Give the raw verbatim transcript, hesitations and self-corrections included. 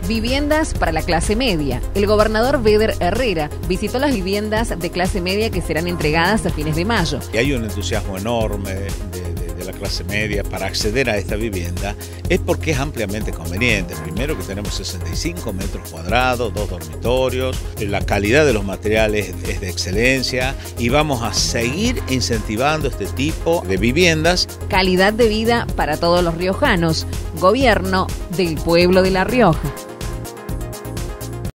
Viviendas para la clase media. El gobernador Beder Herrera visitó las viviendas de clase media que serán entregadas a fines de mayo. Y hay un entusiasmo enorme de, de, de la clase media para acceder a esta vivienda, es porque es ampliamente conveniente. Primero que tenemos sesenta y cinco metros cuadrados, dos dormitorios, la calidad de los materiales es de excelencia y vamos a seguir incentivando este tipo de viviendas. Calidad de vida para todos los riojanos. Gobierno del pueblo de La Rioja.